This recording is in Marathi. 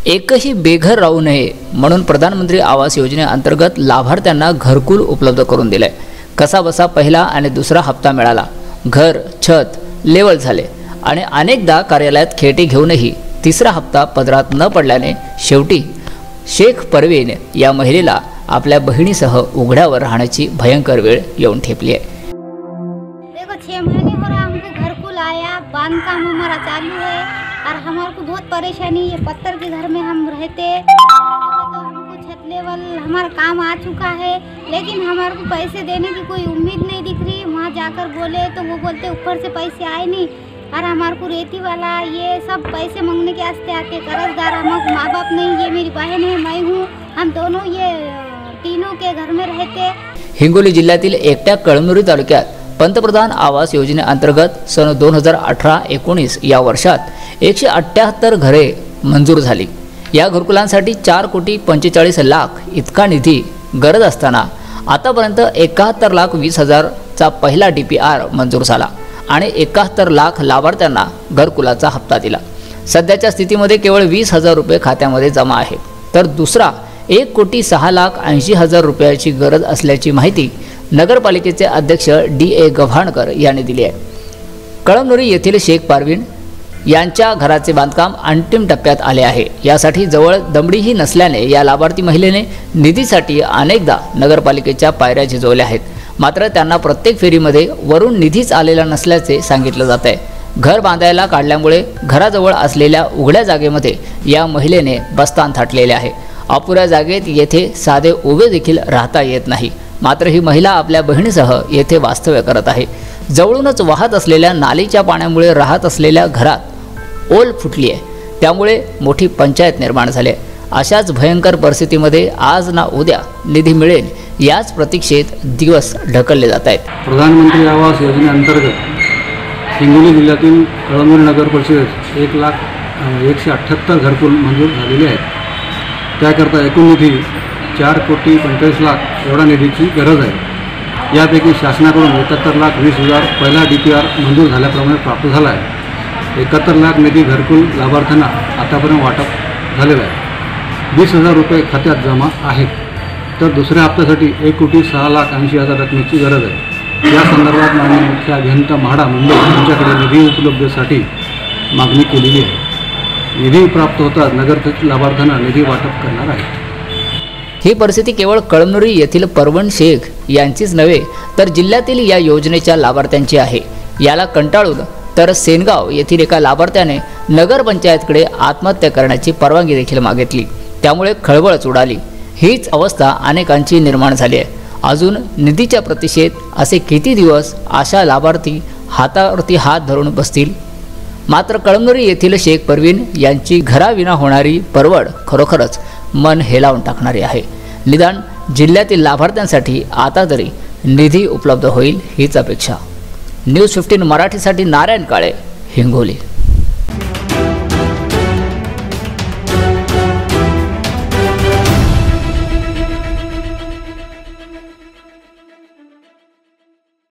एकही बेघर राहू नये म्हणून प्रधानमंत्री आवास योजनेअंतर्गत लाभार्थ्यांना घरकुल उपलब्ध करून दिले। कसाबसा पहिला आणि दुसरा हप्ता मिळाला। घर छत लेवल झाले आणि अनेकदा कार्यालयात खेटे घेऊनही तिसरा हप्ता पदरात न पडल्याने शेवटी शेख परवीन या महिलेला आपल्या बहिणीसह उघड्यावर राहण्याची भयंकर वेळ येऊन ठेपली आहे। देखो 6 महीने हो रहा हमको घरकुल आया, बांधकाम हमारा चालू है और हमारे को बहुत परेशानी। ये पत्थर के घर में हम रहते तो हमको छत लेवल हमारा काम आ चुका है, लेकिन हमारे को पैसे देने की कोई उम्मीद नहीं दिख रही। वहाँ जाकर बोले तो वो बोलते ऊपर से पैसे आए नहीं और हमारे को रेती वाला ये सब पैसे मांगने के वास्ते आते। कर्जदार हमारे माँ बाप नहीं, ये मेरी बहन है, मैं हूँ, हम दोनों ये तीनों के घर में रहते। हिंगोली जिल्ह्यातील एकट्या कळमनुरी तालुक्यात पंतप्रधान आवास योजनेअंतर्गत सन 2018-19 या वर्षात 178 घरे मंजूर झाली। या घरकुलांसाठी 4,45,00,000 इतका निधी गरज असताना आतापर्यंत 71,20,000 चा पहिला DPR मंजूर झाला आणि 71,00,000 लाभार्थ्यांना घरकुलाचा हप्ता दिला। सध्याच्या स्थितीमध्ये केवळ 20,000 रुपये खात्यामध्ये जमा आहे, तर दुसरा 1,06,80,000 रुपयाची गरज असल्याची माहिती नगरपालिकेचे अध्यक्ष DA गव्हाणकर यांनी दिली आहे। कळमनुरी येथील शेख परवीन यांच्या घराचे बांधकाम अंतिम टप्प्यात आले आहे। यासाठी जवळ दमडीही नसल्याने या लाभार्थी महिलेने निधीसाठी अनेकदा नगरपालिकेच्या पायऱ्या झिजवल्या आहेत, मात्र त्यांना प्रत्येक फेरीमध्ये वरून निधीच आलेला नसल्याचे सांगितलं जात आहे। घर बांधायला काढल्यामुळे घराजवळ असलेल्या उघड्या जागेमध्ये या महिलेने बस्तान थाटलेले आहे। अपुऱ्या जागेत येथे साधे उभे देखील राहता येत नाही, मात्र ही महिला आपल्या बहिणीसह येथे वास्तव्य करत आहे। जवळूनच वाहत असलेल्या नालीच्या पाण्यामुळे राहत असलेल्या घरात ओल फुटली आहे, त्यामुळे मोठी पंचायत निर्माण झाली आहे। अशाच भयंकर परिस्थितीमध्ये आज ना उद्या निधी मिळेल याच प्रतीक्षेत दिवस ढकलले जात आहेत। प्रधानमंत्री आवास योजनेअंतर्गत हिंगोली जिल्ह्यातील कळमनुरी नगर परिषदेत 1,178 घरकुल मंजूर झालेले आहेत। त्याकरता एकूण निधी 4,45,00,000 एवढा निधीची गरज आहे। यापैकी शासनाकडून 71,20,000 पहिला DPR मंजूर झाल्याप्रमाणे प्राप्त झाला आहे। 71,00,000 निधी घरकुल लाभार्थ्यांना आतापर्यंत वाटप झालेला आहे। 20,000 रुपये खात्यात जमा आहेत, तर दुसऱ्या हप्त्यासाठी 1,06,80,000 रकमेची गरज आहे। या संदर्भात माननीय मुख्य अभियंता म्हाडा मुंबई यांच्याकडे निधी उपलब्धतेसाठी मागणी केलेली आहे। निधी प्राप्त होताच नगरतील लाभार्थ्यांना निधी वाटप करणार आहे। ही परिस्थिती केवळ कळमनुरी येथील परवन शेख यांचीच नव्हे, तर जिल्ह्यातील या योजनेच्या लाभार्थ्यांची आहे। याला कंटाळून तर सेनगाव येथील एका लाभार्थ्याने नगरपंचायतकडे आत्महत्या करण्याची परवानगी देखील मागितली, त्यामुळे खळबळच उडाली। हीच अवस्था अनेकांची निर्माण झाली आहे। अजून निधीच्या प्रतीक्षेत असे किती दिवस अशा लाभार्थी हातावरती हात धरून बसतील? मात्र कळमनुरी येथील शेख परवीन यांची घराविना होणारी परवड खरोखरच मन हेलावून टाकणारी आहे। निदान जिल्ह्यातील लाभार्थ्यांसाठी आता तरी निधी उपलब्ध होईल हीच अपेक्षा। न्यूज 15 मराठीसाठी नारायण काळे, हिंगोली।